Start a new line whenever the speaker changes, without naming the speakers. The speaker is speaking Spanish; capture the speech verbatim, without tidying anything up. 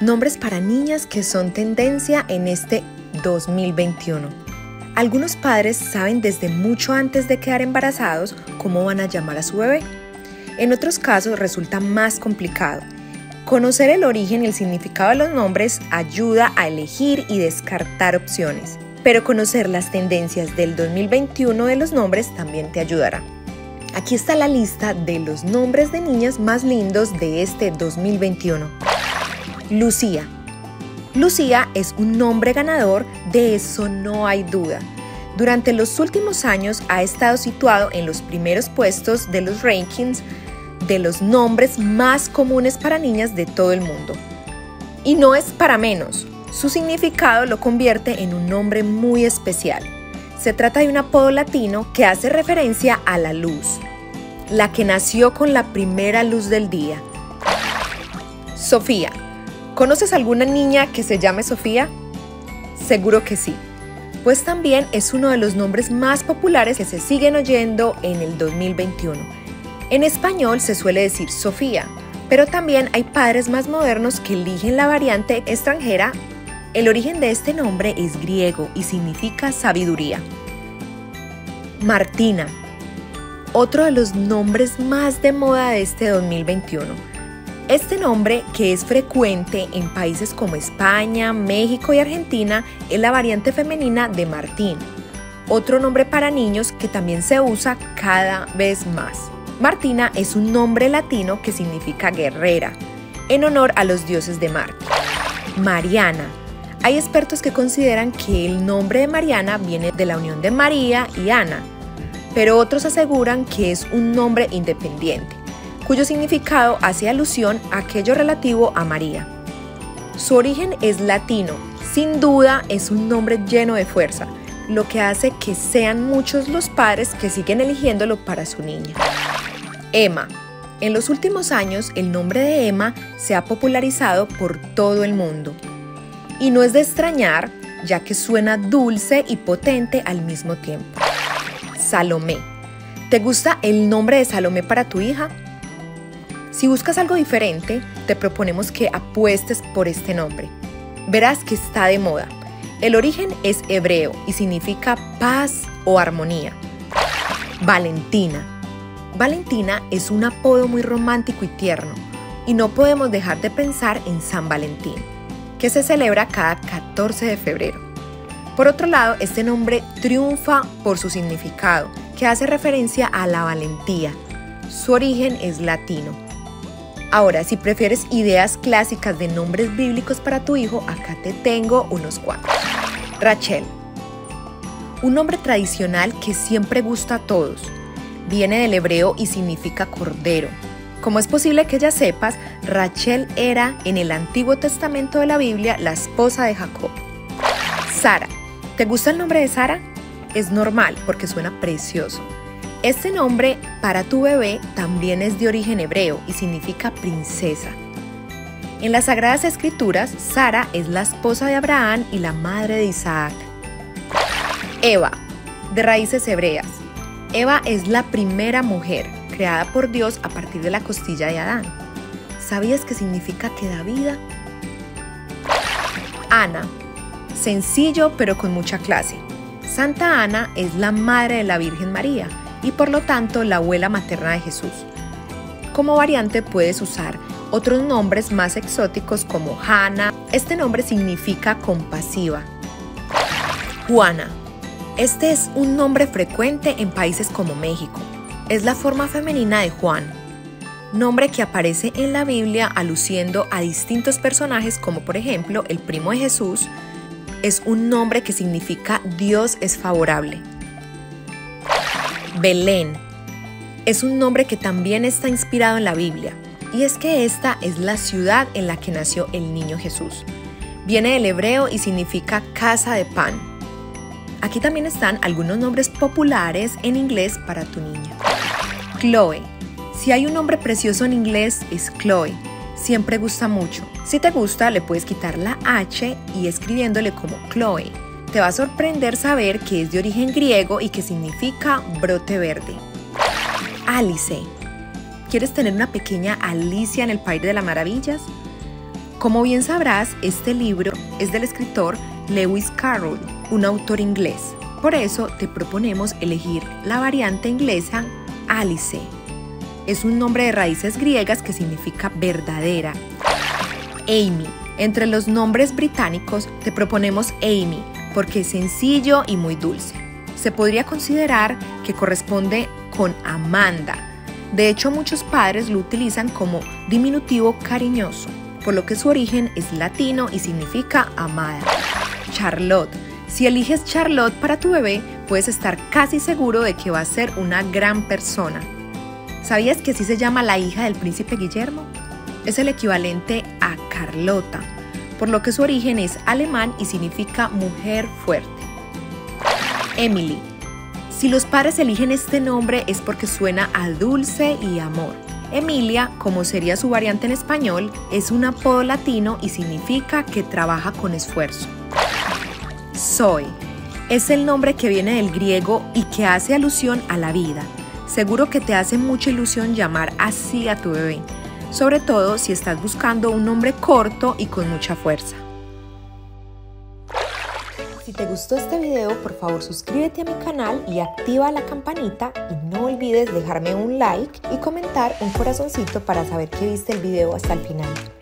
Nombres para niñas que son tendencia en este dos mil veintiuno. Algunos padres saben desde mucho antes de quedar embarazados cómo van a llamar a su bebé. En otros casos resulta más complicado. Conocer el origen y el significado de los nombres ayuda a elegir y descartar opciones, pero conocer las tendencias del dos mil veintiuno de los nombres también te ayudará. Aquí está la lista de los nombres de niñas más lindos de este dos mil veintiuno. Lucía. Lucía es un nombre ganador, de eso no hay duda. Durante los últimos años ha estado situado en los primeros puestos de los rankings de los nombres más comunes para niñas de todo el mundo. Y no es para menos, su significado lo convierte en un nombre muy especial. Se trata de un apodo latino que hace referencia a la luz, la que nació con la primera luz del día. Sofía. ¿Conoces alguna niña que se llame Sofía? Seguro que sí, pues también es uno de los nombres más populares que se siguen oyendo en el dos mil veintiuno. En español se suele decir Sofía, pero también hay padres más modernos que eligen la variante extranjera. El origen de este nombre es griego y significa sabiduría. Martina, otro de los nombres más de moda de este dos mil veintiuno. Este nombre, que es frecuente en países como España, México y Argentina, es la variante femenina de Martín, otro nombre para niños que también se usa cada vez más. Martina es un nombre latino que significa guerrera, en honor a los dioses de Marte. Mariana. Hay expertos que consideran que el nombre de Mariana viene de la unión de María y Ana, pero otros aseguran que es un nombre independiente, cuyo significado hace alusión a aquello relativo a María. Su origen es latino, sin duda es un nombre lleno de fuerza, lo que hace que sean muchos los padres que siguen eligiéndolo para su niña. Emma. En los últimos años, el nombre de Emma se ha popularizado por todo el mundo. Y no es de extrañar, ya que suena dulce y potente al mismo tiempo. Salomé. ¿Te gusta el nombre de Salomé para tu hija? Si buscas algo diferente, te proponemos que apuestes por este nombre. Verás que está de moda. El origen es hebreo y significa paz o armonía. Valentina. Valentina es un apodo muy romántico y tierno, y no podemos dejar de pensar en San Valentín, que se celebra cada catorce de febrero. Por otro lado, este nombre triunfa por su significado, que hace referencia a la valentía. Su origen es latino. Ahora, si prefieres ideas clásicas de nombres bíblicos para tu hijo, acá te tengo unos cuantos. Rachel. Un nombre tradicional que siempre gusta a todos. Viene del hebreo y significa cordero. Como es posible que ya sepas, Rachel era en el Antiguo Testamento de la Biblia la esposa de Jacob. Sara. ¿Te gusta el nombre de Sara? Es normal porque suena precioso. Este nombre para tu bebé también es de origen hebreo y significa princesa. En las Sagradas Escrituras, Sara es la esposa de Abraham y la madre de Isaac. Eva, de raíces hebreas. Eva es la primera mujer creada por Dios a partir de la costilla de Adán. ¿Sabías qué significa que da vida? Ana. Sencillo pero con mucha clase. Santa Ana es la madre de la Virgen María y por lo tanto la abuela materna de Jesús. Como variante puedes usar otros nombres más exóticos como Hannah. Este nombre significa compasiva. Juana. Este es un nombre frecuente en países como México. Es la forma femenina de Juan, nombre que aparece en la Biblia aluciendo a distintos personajes como por ejemplo el primo de Jesús. Es un nombre que significa Dios es favorable. Belén. Es un nombre que también está inspirado en la Biblia, y es que esta es la ciudad en la que nació el niño Jesús. Viene del hebreo y significa casa de pan. Aquí también están algunos nombres populares en inglés para tu niña. Chloe. Si hay un nombre precioso en inglés es Chloe. Siempre gusta mucho. Si te gusta, le puedes quitar la H y escribiéndole como Chloe. Te va a sorprender saber que es de origen griego y que significa brote verde. Alice. ¿Quieres tener una pequeña Alicia en el País de las Maravillas? Como bien sabrás, este libro es del escritor Lewis Carroll, un autor inglés. Por eso te proponemos elegir la variante inglesa Alice. Es un nombre de raíces griegas que significa verdadera. Amy. Entre los nombres británicos te proponemos Amy porque es sencillo y muy dulce. Se podría considerar que corresponde con Amanda. De hecho, muchos padres lo utilizan como diminutivo cariñoso, por lo que su origen es latino y significa amada. Charlotte. Si eliges Charlotte para tu bebé, puedes estar casi seguro de que va a ser una gran persona. ¿Sabías que así se llama la hija del príncipe Guillermo? Es el equivalente a Carlota, por lo que su origen es alemán y significa mujer fuerte. Emily. Si los padres eligen este nombre es porque suena a dulce y amor. Emilia, como sería su variante en español, es un apodo latino y significa que trabaja con esfuerzo. Zoe. Es el nombre que viene del griego y que hace alusión a la vida. Seguro que te hace mucha ilusión llamar así a tu bebé, sobre todo si estás buscando un nombre corto y con mucha fuerza. Si te gustó este video, por favor suscríbete a mi canal y activa la campanita y no olvides dejarme un like y comentar un corazoncito para saber que viste el video hasta el final.